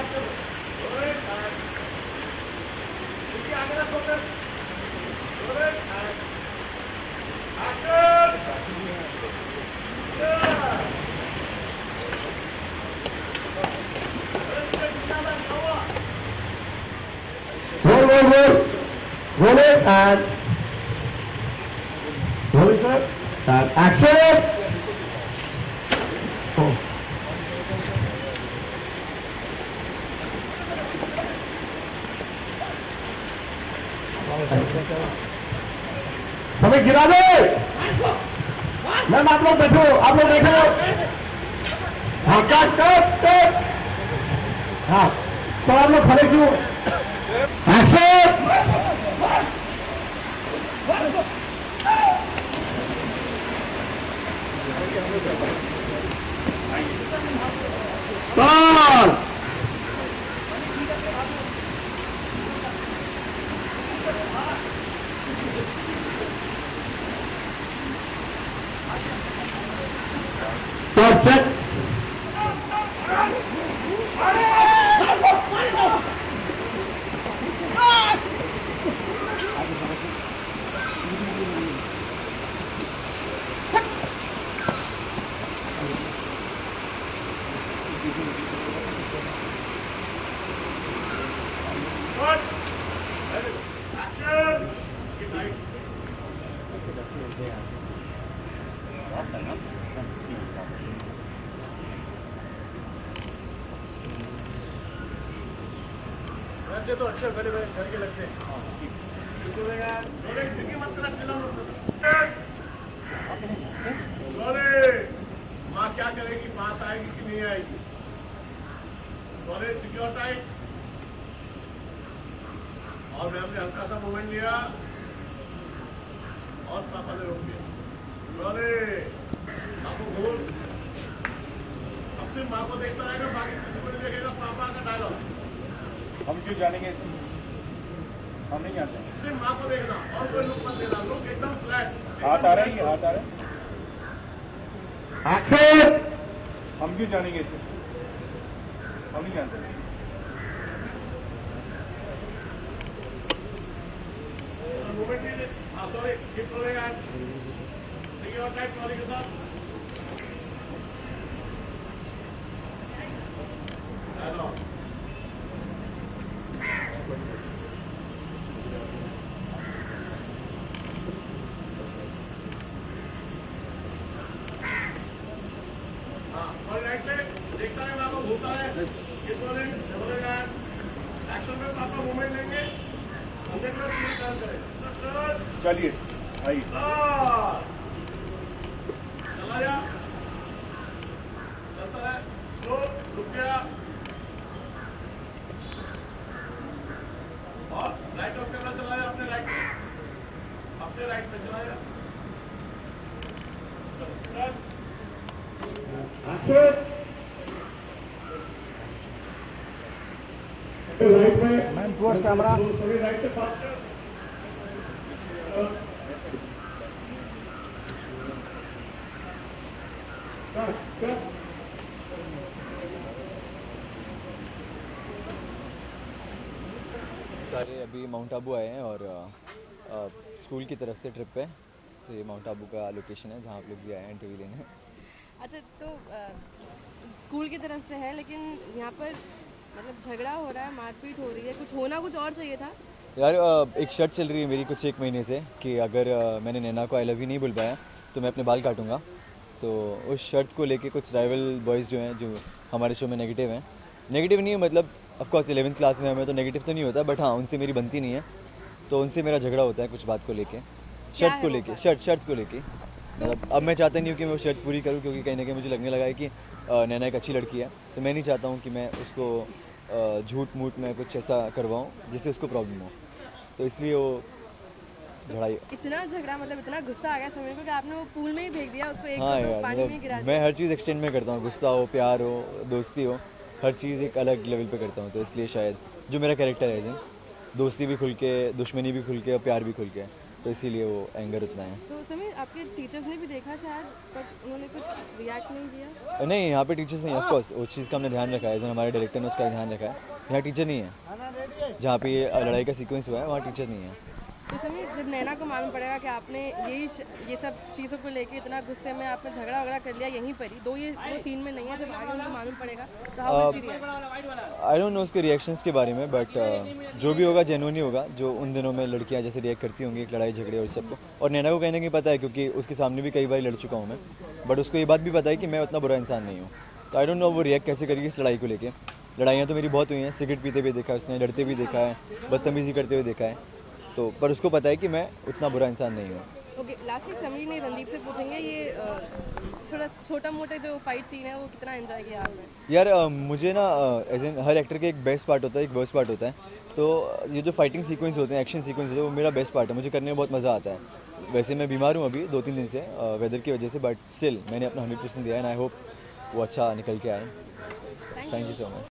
Roll it and roll it, sir. And action. Oh. सभी गिरा दे। Ma'am आप लोग बैठो, आप लोग बैठो। हाँ कट कट कट। हाँ तो आप लोग खड़े क्यों? एक्शन। कौन? परफेक्ट। से तो अच्छे बड़े बड़े घर के लगते हैं। माँ क्या करेगी, पास आएगी कि नहीं आएगी? सिक्योर टाइट और मैम ने हल्का सा मूवमेंट लिया और पापा ने रोक दिया। माँ को घूर, अब सिर्फ माँ को देखता रहेगा, बाकी किसी को नहीं देखेगा। पापा का डायलॉग हम क्यों जानेंगे? हम नहीं जानते। सिर्फ माँ को देखना और कोई लुक मत देना। लुक एकदम फ्लैट। हाथ आ रहा है, हाथ आ रहा है। एक्शन। हम क्यों जानेंगे इसे? हम नहीं जानते। Sorry, keep rolling and take your time trolley के साथ। देखता है, पापा भूलता है। एक्शन में पापा मूवमेंट लेंगे। 100 टर्न करें। चलिए आइए। चला जा, चलता रहे, स्लो, रुक गया और राइट ऑफ कैमरा चलाया। अपने राइट में चलाया। राइट में मैम टुवर्ड्स कैमरा। सभी राइट से फास्ट। सारे अभी माउंट आबू आए हैं और स्कूल की तरफ से ट्रिप पे। तो ये माउंट आबू का लोकेशन है जहाँ आप लोग भी आए हैं इंटरव्यू लेने। अच्छा तो स्कूल की तरफ से है, लेकिन यहाँ पर मतलब झगड़ा हो रहा है, मारपीट हो रही है, कुछ होना कुछ और चाहिए था यार। एक शर्त चल रही है मेरी कुछ 1 महीने से कि अगर मैंने नैना को आई लव यू नहीं बोल पाया तो मैं अपने बाल काटूंगा। तो उस शर्त को लेके कुछ राइवल बॉयज़ जो हैं, जो हमारे शो में नेगेटिव हैं, नेगेटिव नहीं है मतलब ऑफकोर्स 11th क्लास में हमें तो नेगेटिव तो नहीं होता, बट हाँ उनसे मेरी बनती नहीं है। तो उनसे मेरा झगड़ा होता है कुछ बात को लेके, शर्त को लेके, शर्त को लेके। मतलब अब मैं चाहता नहीं हूँ कि मैं वो शर्त पूरी करूँ, क्योंकि कहीं ना कहीं मुझे लगने लगा है कि नैना एक अच्छी लड़की है। तो मैं नहीं चाहता हूँ कि मैं उसको झूठ मूठ में कुछ ऐसा करवाऊँ जिससे उसको प्रॉब्लम हो। तो इसलिए वो झड़ाई। इतना झगड़ा, मतलब इतना गुस्सा आ गया समय को कि आपने वो पूल में ही फेंक दिया उसको, एक हाँ तो यार, पानी में गिरा मतलब मैं हर चीज़ एक्सटेंड में करता हूँ, गुस्सा हो, प्यार हो, दोस्ती हो, हर चीज़ एक अलग लेवल पे करता हूँ। तो इसलिए शायद जो मेरा कैरेक्टर है, दोस्ती भी खुल के, दुश्मनी भी खुल के और प्यार भी खुल के, तो इसीलिए वो एंगर उतना है। तो समीर आपके टीचर्स ने भी देखा शायद, बट उन्होंने कुछ रिएक्ट नहीं किया? नहीं, यहाँ पे टीचर्स नहीं, ऑफकोर्स उस चीज़ का हमने ध्यान रखा है, जो हमारे डायरेक्टर ने उसका ध्यान रखा है। यहाँ टीचर नहीं है, जहाँ पे ये लड़ाई का सीक्वेंस हुआ है वहाँ टीचर नहीं है। तो समीर जब नैना को मालूम पड़ेगा कि आपने ये सब चीज़ों को लेके इतना गुस्से में आपने झगड़ा वगड़ा कर लिया यहीं पर ही, दो ये वो सीन में नहीं है, जब आगे उनको मालूम पड़ेगा तो how will she react? I don't know उसके रिएक्शंस के बारे में, बट जो भी होगा जेन्युइन ही होगा। जो उन दिनों में लड़कियां जैसे रिएक्ट करती होंगी एक लड़ाई झगड़े और सबको, और नैना को कहने की पता है क्योंकि उसके सामने भी कई बार लड़ चुका हूँ मैं, बट उसको ये बात भी पता है कि मैं उतना बुरा इंसान नहीं हूँ। तो आई डोंट नो वो रिएक्ट कैसे करेगी इस लड़ाई को लेके। लड़ाइयाँ तो मेरी बहुत हुई हैं, सिगरेट पीते हुए देखा है उसने, लड़ते भी देखा है, बदतमीज़ी करते हुए देखा है, तो पर उसको पता है कि मैं उतना बुरा इंसान नहीं हूँ। ओके, लास्ट में समीर ने रणदीप से पूछेंगे ये थोड़ा छोटा मोटा जो फाइट सीन है वो कितना एंजॉय किया आपने? यार मुझे ना एज एन हर एक्टर के एक बेस्ट पार्ट होता है, एक वर्स्ट पार्ट होता है। तो ये जो फाइटिंग सीक्वेंस होते हैं, एक्शन सीक्वेंस होते हैं, वो मेरा बेस्ट पार्ट है, मुझे करने में बहुत मज़ा आता है। वैसे मैं बीमार हूँ अभी 2-3 दिन से वेदर की वजह से, बट स्टिल मैंने अपना 100% दिया है एंड आई होप वो अच्छा निकल के आए। Thank you so much.